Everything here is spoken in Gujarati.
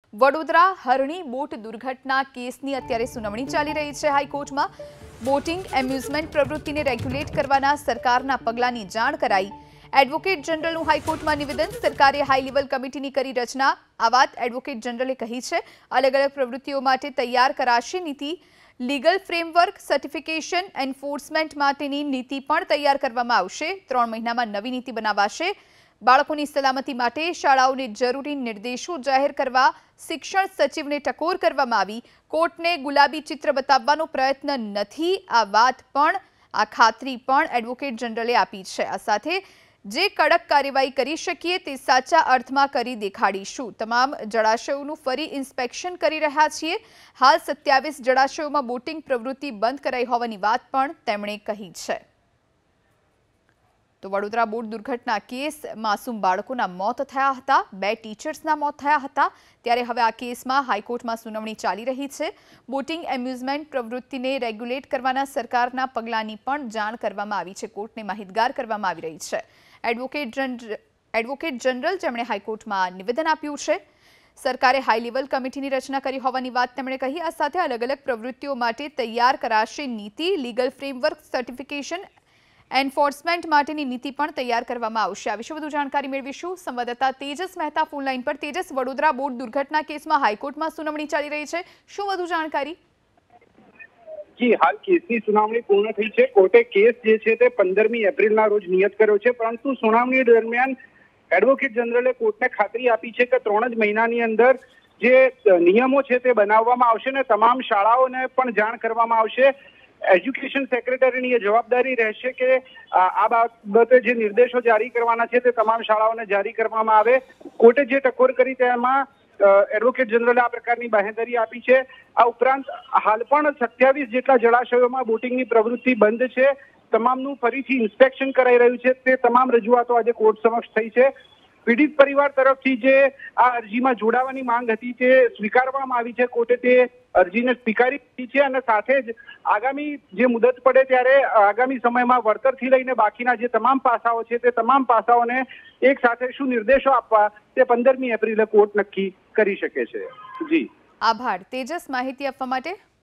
વડોદરા હરણી બોટ દુર્ઘટના કેસની અત્યારે સુનાવણી ચાલી રહી છે હાઈકોર્ટમાં। બોટિંગ એમ્યુઝમેન્ટ પ્રવૃત્તિને રેગ્યુલેટ કરવાના સરકારના પગલાંની જાણ કરાઈ। એડવોકેટ જનરલનું હાઈકોર્ટમાં નિવેદન। સરકારે હાઈ લેવલ કમિટીની કરી રચના। આ વાત એડવોકેટ જનરલે કહી છે। અલગ અલગ પ્રવૃત્તિઓ માટે તૈયાર કરાશે નીતિ। લીગલ ફ્રેમવર્ક સર્ટિફિકેશન એન્ફોર્સમેન્ટ માટેની નીતિ પણ તૈયાર કરવામાં આવશે। 3 મહિનામાં નવી નીતિ બનાવાશે। બાળકોની સલામતી માટે શાળાઓને જરૂરી નિર્દેશો જાહેર કરવા શિક્ષણ સચિવને ટકોર કરવામાં આવી। કોર્ટને ગુલાબી ચિત્ર બતાવવાનો પ્રયત્ન નથી, આ વાત પણ આ ખાતરી પણ એડવોકેટ જનરલે આપી છે। આ સાથે જે કડક કાર્યવાહી કરી શકીએ તે સાચા અર્થમાં કરી દેખાડીશું। તમામ જળાશયોનું ફરી ઇન્સ્પેક્શન કરી રહ્યા છીએ। હાલ 27 જળાશયોમાં બોટિંગ પ્રવૃત્તિ બંધ કરાઈ હોવાની વાત પણ તેમણે કહી છે। તો વડોદરા બોટ દુર્ઘટના કેસ માસૂમ બાળકોના મોત થયા હતા। 2 ટીચર્સના મોત થયા હતા। ત્યારે હવે આ કેસમાં હાઈકોર્ટમાં સુનાવણી ચાલી રહી છે। બોટિંગ એમ્યુઝમેન્ટ પ્રવૃત્તિને રેગ્યુલેટ કરવાના સરકારના પગલાંની પણ જાણ કરવામાં આવી છે। કોર્ટને માહિતગાર કરવામાં આવી રહી છે। એડવોકેટ જનરલ જેમણે હાઈકોર્ટમાં નિવેદન આપ્યું છે। સરકારે હાઈ લેવલ કમિટીની રચના કરી હોવાની વાત તેમણે કહી। આ સાથે અલગ અલગ પ્રવૃત્તિઓ માટે તૈયાર કરાશે નીતિ। લીગલ ફ્રેમવર્ક સર્ટિફિકેશન એન્ફોર્સમેન્ટ માટેની નીતિ પણ તૈયાર કરવામાં આવશે। આ વિશે વધુ જાણકારી મેળવીશું સંવાદદાતા તેજસ મહેતા ફોન લાઈન પર। તેજસ, વડોદરા બોટ દુર્ઘટના કેસમાં હાઈકોર્ટમાં સુનાવણી ચાલી રહી છે, શું વધુ જાણકારી? જી, હાલ કેસની સુનાવણી પૂર્ણ થઈ છે। કોર્ટે કેસ જે છે તે 15મી એપ્રિલના રોજ નિયત કર્યો છે, પરંતુ સુનાવણી દરમિયાન એડવોકેટ જનરલે કોર્ટને ખાતરી આપી છે કે 3 જ મહિનાની અંદર જે નિયમો છે તે બનાવવામાં આવશે ને તમામ શાળાઓને પણ જાણ કરવામાં આવશે। એજ્યુકેશન સેક્રેટરીની એ જવાબદારી રહેશે કે આ બાબતે જે નિર્દેશો જારી કરવાના છે તે તમામ શાળાઓને જારી કરવામાં આવે। કોર્ટે જે ટકોર કરી તેમાં એડવોકેટ જનરલે આ પ્રકારની બાંહેધરી આપી છે। આ ઉપરાંત હાલ પણ 27 જેટલા જળાશયોમાં બોટિંગની પ્રવૃત્તિ બંધ છે। તમામનું ફરીથી ઇન્સ્પેક્શન કરાઈ રહ્યું છે। તે તમામ રજૂઆતો આજે કોર્ટ સમક્ષ થઈ છે। પીડિત પરિવાર તરફથી જે આ અરજીમાં જોડાવાની માંગ હતી તે સ્વીકારવામાં આવી છે। કોર્ટે તે અરજીને સ્વીકારી દીધી છે અને સાથે જ આગામી જે મુદત પડે ત્યારે આગામી સમયમાં વળતરથી લઈને બાકીના જે તમામ પાસાઓ છે તે તમામ પાસાઓને એક સાથે શું નિર્દેશો આપવા તે 15મી એપ્રિલે કોર્ટ નક્કી કરી શકે છે। જી, આભાર તેજસ માહિતી આપવા માટે।